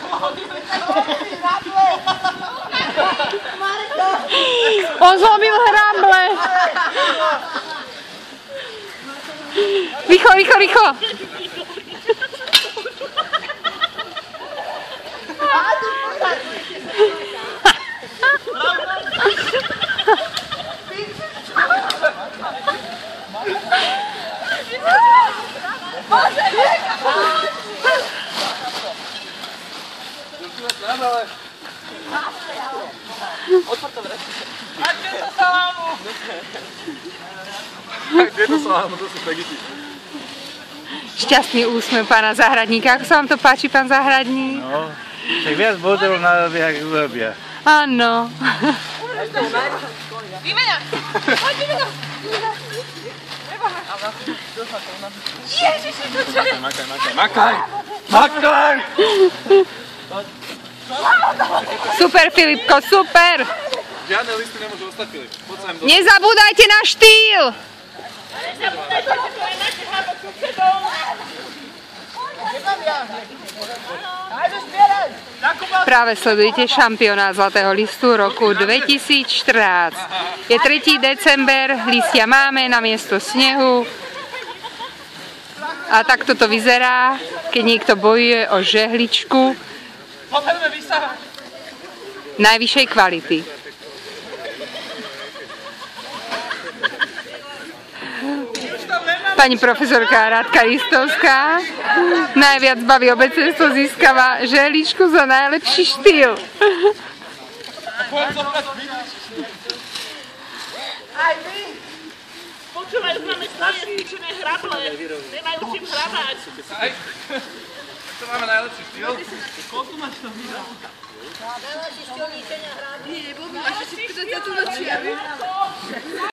On zlobil hrable. Rýchlo, rýchlo, rýchlo. Šťastný úsmev pána Zahradníka. Ako sa vám to páči, pán Zahradník? No, tak viac bodov na jak urobia. Áno. Výmena! Poď, výmena! Ježiši, to čo je? Makaj! Super, Filipko, super! Žiadne listy nemôžu ostať, Filip. Poď sa im do... Nezabúdajte na štýl! Nezabúdajte, že to je naše hrábo susedov! Práve sledujete šampionát Zlatého listu roku 2014. Je 3. december, listia máme na miesto snehu. A takto to vyzerá, keď niekto bojuje o žehličku najvyššej kvality. Pani profesorka Radka Ristovská najviac baví obecenstvo, získava žehličku za najlepší štýl. Aj vy! Počúvajú máme svoje stýčené hrable. Nemajú čím hrabať. To máme najlepší štýl. Koľko máš to video? Najlepší štýl ničenia hrabu. Nie, nebol by, až si tu nočia.